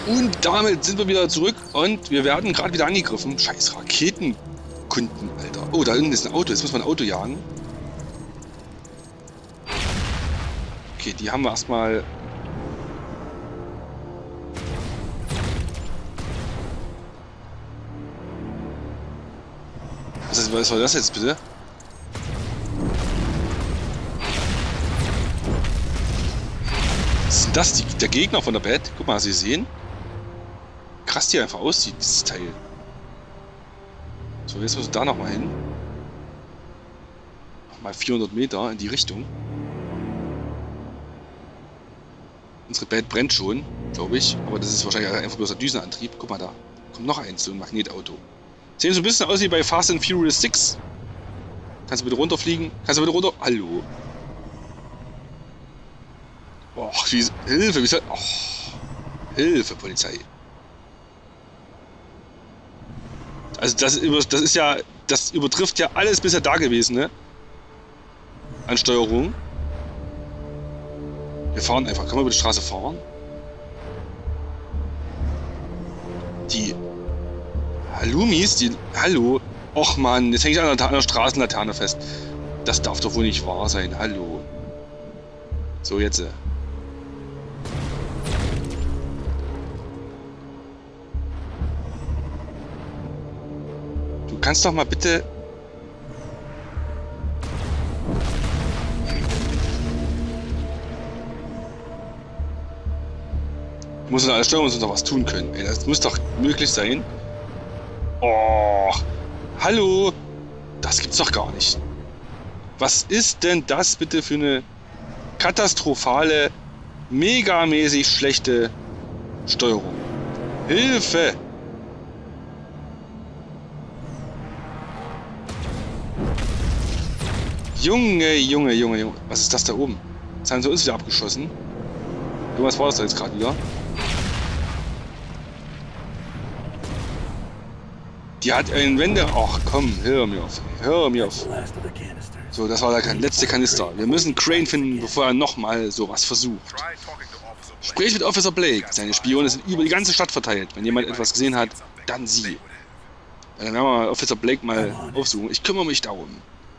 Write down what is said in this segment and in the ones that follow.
Und damit sind wir wieder zurück und wir werden gerade wieder angegriffen. Scheiß Raketenkunden, Alter. Oh, da hinten ist ein Auto. Jetzt muss man ein Auto jagen. Okay, die haben wir erstmal. Was war das jetzt bitte? Ist denn das der Gegner von der Bad? Guck mal, Sie sehen? Krass, die einfach aussieht, dieses Teil. So, jetzt müssen wir da nochmal hin. Nochmal 400 Meter in die Richtung. Unsere Bad brennt schon, glaube ich. Aber das ist wahrscheinlich einfach bloß der Düsenantrieb. Guck mal da. Kommt noch eins, so ein Magnetauto. Sehen so ein bisschen aus wie bei Fast and Furious 6. Kannst du bitte runterfliegen? Kannst du bitte runter? Hallo. Oh, Hilfe, wie soll. Oh, Hilfe, Polizei. Also das ist ja. Das übertrifft ja alles bisher Dagewesene. An Steuerung. Wir fahren einfach. Kann man über die Straße fahren? Die Halloumis, die. Hallo. Och man, jetzt hänge ich an der Straßenlaterne fest. Das darf doch wohl nicht wahr sein. Hallo. So, jetzt. Du kannst doch mal bitte. Muss in aller Steuerung uns noch was tun können. Ey, das muss doch möglich sein. Oh, hallo. Das gibt's doch gar nicht. Was ist denn das bitte für eine katastrophale, megamäßig schlechte Steuerung? Hilfe! Junge. Was ist das da oben? Jetzt haben sie uns wieder abgeschossen. Irgendwas war das da jetzt gerade wieder. Die hat einen Wende... Ach komm, hör mir auf. So, das war der letzte Kanister. Wir müssen Crane finden, bevor er nochmal sowas versucht. Sprich mit Officer Blake. Seine Spione sind über die ganze Stadt verteilt. Wenn jemand etwas gesehen hat, dann sie. Dann werden wir mal Officer Blake mal aufsuchen. Ich kümmere mich darum.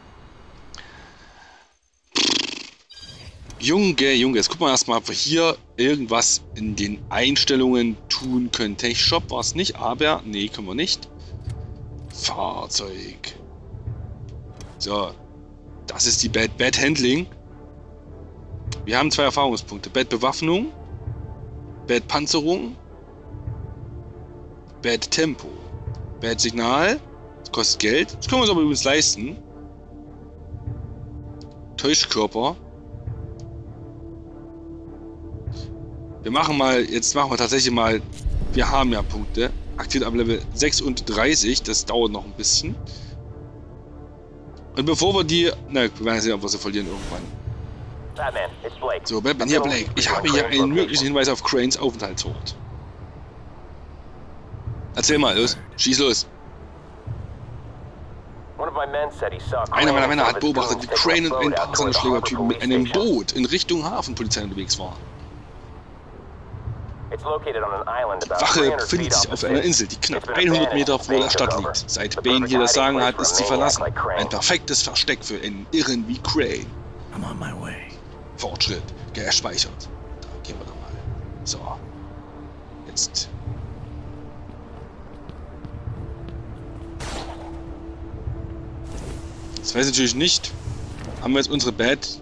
Junge, jetzt gucken wir erstmal, ob wir hier irgendwas in den Einstellungen tun können. Tech Shop war es nicht, aber nee, können wir nicht. Fahrzeug. So, das ist die Bad Handling. Wir haben 2 Erfahrungspunkte. Bad Bewaffnung, Bad Panzerung, Bad Tempo, Bad Signal. Das kostet Geld. Das können wir uns aber übrigens leisten. Täuschkörper. Jetzt machen wir tatsächlich mal, wir haben ja Punkte, aktiviert ab Level 36, das dauert noch ein bisschen. Und bevor wir die, wir werden sehen, ob wir sie verlieren irgendwann. So, Batman, hier Blake, ich habe hier einen möglichen Hinweis auf Cranes Aufenthaltsort. Erzähl mal, los, schieß los. Einer meiner Männer hat beobachtet, wie Crane und ein paar seiner Schlägertypen mit einem Boot in Richtung Hafenpolizei unterwegs waren. Die Wache befindet sich auf einer Insel, die knapp 100 Meter vor der Stadt liegt. Seit Bane hier das Sagen hat, ist sie verlassen. Ein perfektes Versteck für einen Irren wie Crane. Fortschritt, gespeichert. Da gehen wir doch mal. So. Jetzt. Das weiß ich natürlich nicht. Haben wir jetzt unsere Bad...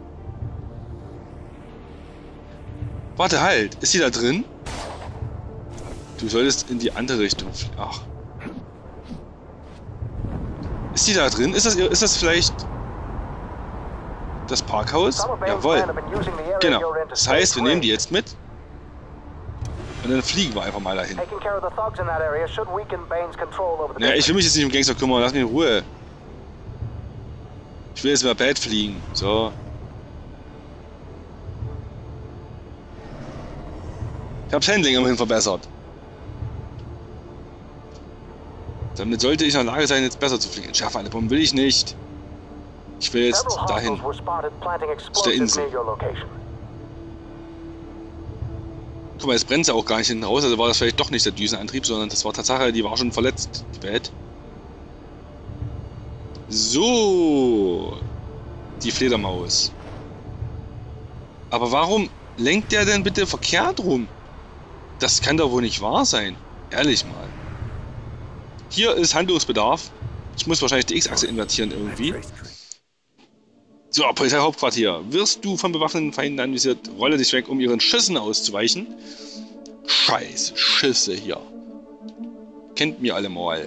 Warte, halt. Ist sie da drin? Du solltest in die andere Richtung fliegen. Ach. Ist sie da drin? Ist das vielleicht das Parkhaus? Jawohl. Genau. Das heißt, wir nehmen die jetzt mit. Und dann fliegen wir einfach mal dahin. Ja, ich will mich jetzt nicht um Gangster kümmern. Lass mich in Ruhe. Ich will jetzt mal Bad fliegen. So. Ich habe das Handling immerhin verbessert. Damit sollte ich in der Lage sein, jetzt besser zu fliegen. Entschärfe eine Bombe will ich nicht. Ich will jetzt dahin. Zu der Insel. Guck mal, jetzt brennt sie auch gar nicht hinten raus, also war das vielleicht doch nicht der Düsenantrieb, sondern das war Tatsache, die war schon verletzt, die Bad. So, die Fledermaus. Aber warum lenkt der denn bitte verkehrt rum? Das kann doch wohl nicht wahr sein. Ehrlich mal. Hier ist Handlungsbedarf. Ich muss wahrscheinlich die X-Achse invertieren irgendwie. So, Polizeihauptquartier. Wirst du von bewaffneten Feinden anvisiert, rolle dich weg, um ihren Schüssen auszuweichen. Scheiß Schüsse hier. Kennt mir alle mal.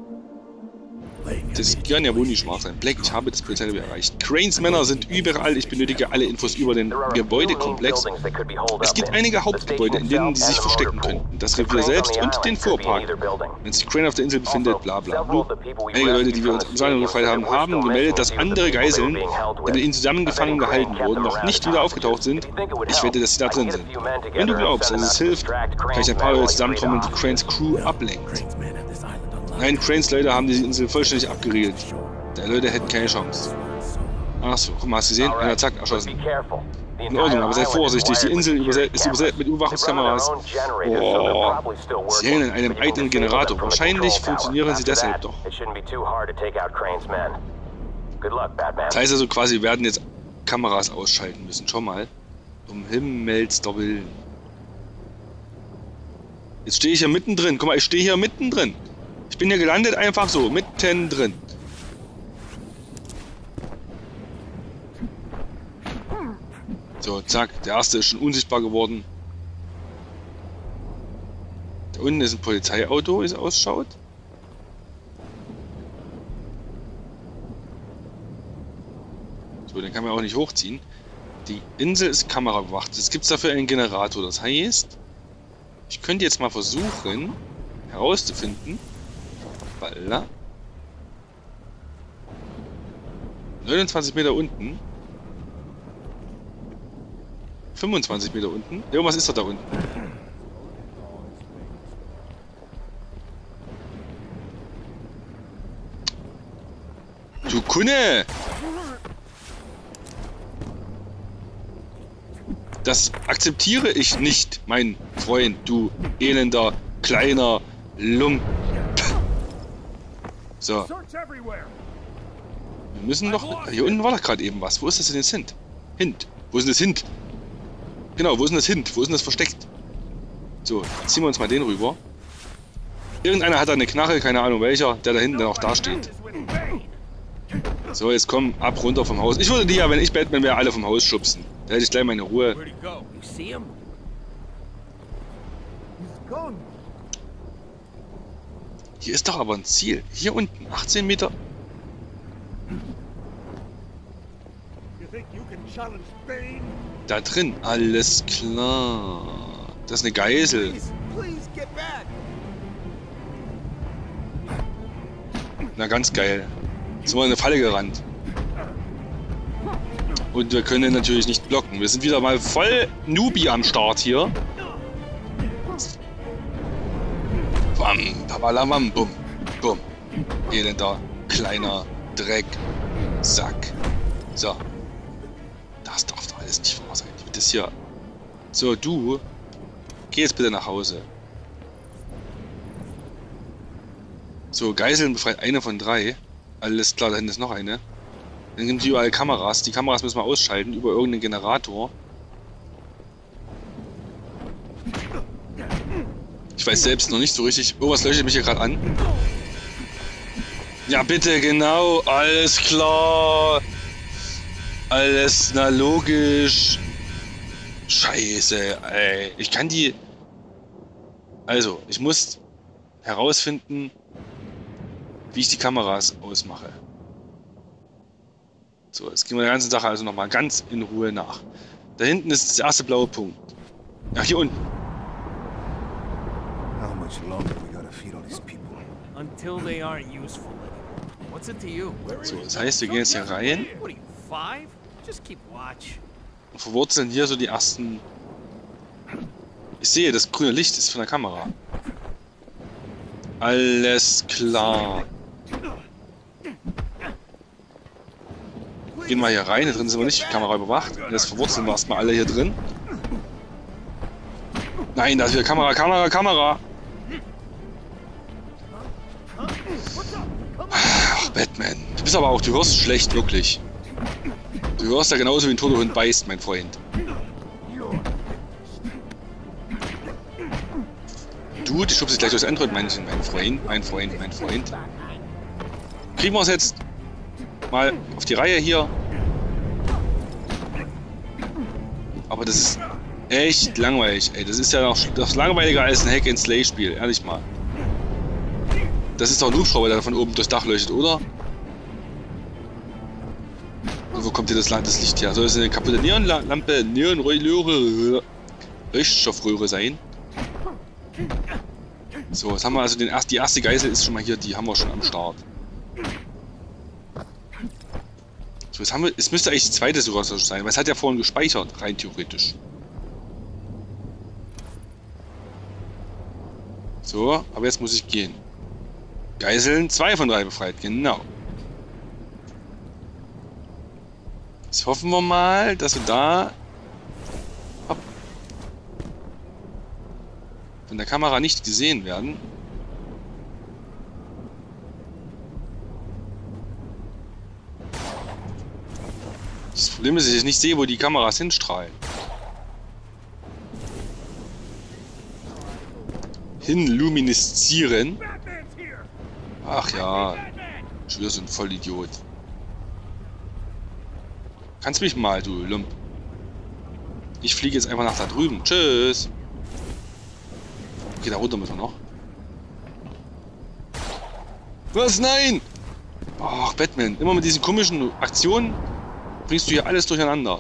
Das kann ja wohl nicht wahr sein. Black, ich habe das Polizeirevier erreicht. Cranes Männer sind überall. Ich benötige alle Infos über den Gebäudekomplex. Es gibt einige Hauptgebäude, in denen sie sich verstecken könnten. Das Revier selbst und den Fuhrpark. Wenn sich Crane auf der Insel befindet, bla bla bla. Einige Leute, die wir uns im Saal gefallen haben, haben gemeldet, dass andere Geiseln, die mit ihnen zusammengefangen gehalten wurden, noch nicht wieder aufgetaucht sind. Ich wette, dass sie da drin sind. Wenn du glaubst, dass es hilft, kann ich ein paar Leute zusammentrommeln, die Cranes Crew ablenkt. Nein, Cranes Leute haben diese Insel vollständig abgeriegelt. Der Leute hätten keine Chance. Achso, guck mal, hast du gesehen? Einer zack, erschossen. In Ordnung, aber sei vorsichtig, die Insel ist übersät mit Überwachungskameras. Boah. Sie hängen in einem eigenen Generator. Wahrscheinlich funktionieren sie deshalb doch. Das heißt also quasi, wir werden jetzt Kameras ausschalten müssen. Schau mal. Um Himmels der Willen. Jetzt stehe ich hier mittendrin. Guck mal, ich stehe hier mittendrin. Ich bin hier gelandet einfach so, mittendrin. So, zack, der erste ist schon unsichtbar geworden. Da unten ist ein Polizeiauto, wie es ausschaut. So, den kann man auch nicht hochziehen. Die Insel ist kamerabewacht. Jetzt gibt es dafür einen Generator. Das heißt, ich könnte jetzt mal versuchen, herauszufinden, 29 Meter unten. 25 Meter unten. Irgendwas ist doch da unten. Du Kunde! Das akzeptiere ich nicht, mein Freund, du elender, kleiner Lump. So. Wir müssen noch... Hier unten war doch gerade eben was. Wo ist das denn jetzt hin? Hint. Wo ist denn das hin? Genau, wo ist denn das hin? Wo ist denn das versteckt? So, ziehen wir uns mal den rüber. Irgendeiner hat da eine Knarre, keine Ahnung welcher, der da hinten dann auch da steht. So, jetzt komm, ab, runter vom Haus. Ich würde die ja, wenn ich Batman wäre, alle vom Haus schubsen. Da hätte ich gleich meine Ruhe. Hier ist doch aber ein Ziel. Hier unten, 18 Meter. Da drin, alles klar. Das ist eine Geisel. Na, ganz geil. Jetzt sind wir in eine Falle gerannt. Und wir können natürlich nicht blocken. Wir sind wieder mal voll Nubi am Start hier. Bam, babalamam, bum, bum. Elender, kleiner Dreck, Sack. So. Das darf doch alles nicht wahr sein. Ich will das hier. So, du. Geh jetzt bitte nach Hause. So, Geiseln befreit eine von 3. Alles klar, da hinten ist noch eine. Dann gibt es überall Kameras. Die Kameras müssen wir ausschalten über irgendeinen Generator. Ich weiß selbst noch nicht so richtig. Oh, was leuchtet mich hier gerade an? Ja, bitte, genau. Alles klar. Alles, na logisch. Scheiße, ey. Ich kann die... Also, ich muss herausfinden, wie ich die Kameras ausmache. So, jetzt gehen wir der ganzen Sache also nochmal ganz in Ruhe nach. Da hinten ist der erste blaue Punkt. Ach, hier unten. So, das heißt, wir gehen jetzt hier rein und verwurzeln hier so die ersten... Ich sehe, das grüne Licht ist von der Kamera. Alles klar. Gehen wir hier rein, hier drin sind wir nicht Kamera überwacht. Jetzt verwurzeln wir erstmal alle hier drin. Nein, da ist wieder Kamera, Kamera, Kamera. Ach, Batman. Du bist aber auch, du hörst schlecht, wirklich. Du hörst ja genauso wie ein toter Hund beißt, mein Freund. Du, die schubst dich gleich durchs Android, mein Freund, mein Freund, mein Freund. Kriegen wir es jetzt mal auf die Reihe hier. Aber das ist echt langweilig, ey. Das ist ja noch langweiliger als ein Hack-and-Slay-Spiel, ehrlich mal. Das ist doch ein Hubschrauber, der von oben durchs Dach leuchtet, oder? Und wo kommt hier das Licht her? Soll es eine kaputte Neonlampe, Neonröhre, Leuchtstoffröhre sein? So, jetzt haben wir also die erste Geisel ist schon mal hier, die haben wir schon am Start. So, jetzt haben wir, es müsste eigentlich die zweite sogar sein, weil es hat ja vorhin gespeichert, rein theoretisch. So, aber jetzt muss ich gehen. Geiseln 2 von 3 befreit, genau. Jetzt hoffen wir mal, dass wir da von der Kamera nicht gesehen werden. Das Problem ist, dass ich nicht sehe, wo die Kameras hinstrahlen. Hinluminiszieren. Ach ja, schon wieder so ein Vollidiot. Kannst mich mal, du Lump. Ich fliege jetzt einfach nach da drüben. Tschüss. Okay, da runter müssen wir noch. Was? Nein! Ach, Batman. Immer mit diesen komischen Aktionen bringst du hier alles durcheinander.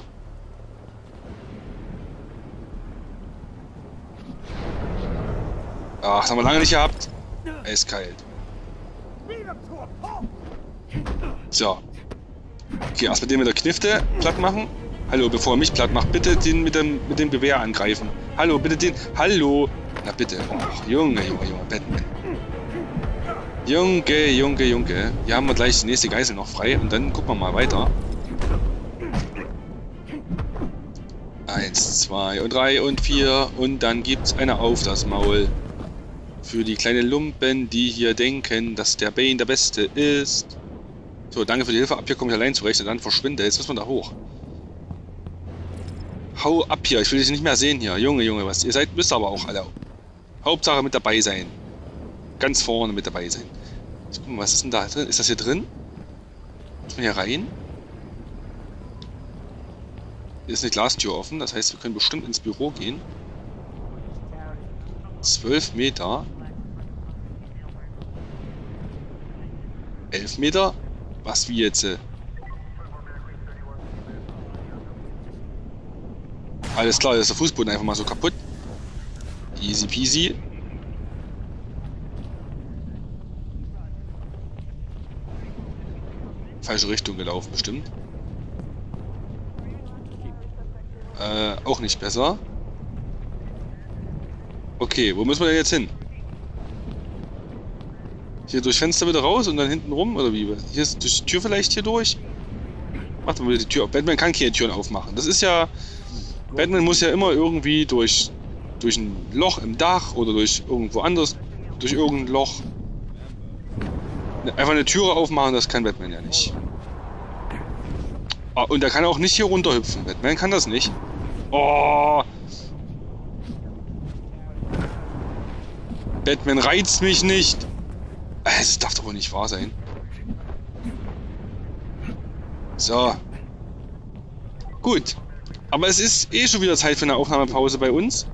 Ach, das haben wir lange nicht gehabt. Eiskalt. So. Okay, erst mit dem mit der Knifte platt machen. Hallo, bevor er mich platt macht, bitte den mit dem Gewehr angreifen. Hallo, bitte den. Hallo. Na bitte. Oh, Junge, Batman. Junge. Hier haben wir gleich die nächste Geisel noch frei und dann gucken wir mal weiter. 1, 2 und 3 und 4 und dann gibt's eine auf das Maul. Für die kleinen Lumpen, die hier denken, dass der Bane der Beste ist. So, danke für die Hilfe. Ab hier komme ich allein zurecht und dann verschwinde. Jetzt müssen wir da hoch. Hau ab hier. Ich will dich nicht mehr sehen hier. Junge, was. Ihr seid, müsst aber auch alle. Hauptsache mit dabei sein. Ganz vorne mit dabei sein. So, guck mal, was ist denn da drin? Ist das hier drin? Muss man hier rein? Hier ist eine Glastür offen. Das heißt, wir können bestimmt ins Büro gehen. 12 Meter. 11 Meter? Was wie jetzt? Alles klar, ist der Fußboden einfach mal so kaputt. Easy peasy. Falsche Richtung gelaufen, bestimmt. Auch nicht besser. Okay, wo müssen wir denn jetzt hin? Hier durchs Fenster wieder raus und dann hinten rum? Oder wie? Hier ist durch die Tür vielleicht hier durch? Macht mal wieder die Tür auf. Batman kann keine Türen aufmachen. Das ist ja... Batman muss ja immer irgendwie durch ein Loch im Dach oder durch irgendwo anders, durch irgendein Loch. Einfach eine Türe aufmachen, das kann Batman ja nicht. Oh, und er kann auch nicht hier runterhüpfen. Batman kann das nicht. Oh! Batman reizt mich nicht. Das darf doch wohl nicht wahr sein. So. Gut. Aber es ist eh schon wieder Zeit für eine Aufnahmepause bei uns.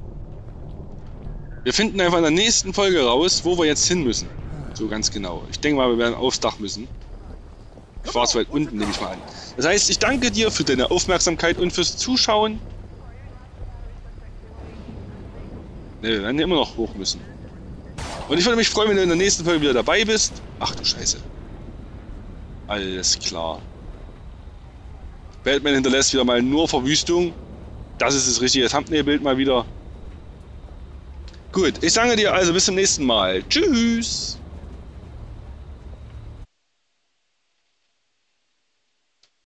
Wir finden einfach in der nächsten Folge raus, wo wir jetzt hin müssen. So ganz genau. Ich denke mal, wir werden aufs Dach müssen. Schwarzwald unten, nehme ich mal an. Das heißt, ich danke dir für deine Aufmerksamkeit und fürs Zuschauen. Ne, wir werden ja immer noch hoch müssen. Und ich würde mich freuen, wenn du in der nächsten Folge wieder dabei bist. Ach du Scheiße. Alles klar. Batman hinterlässt wieder mal nur Verwüstung. Das ist das richtige Thumbnail-Bild mal wieder. Gut, ich danke dir also bis zum nächsten Mal. Tschüss.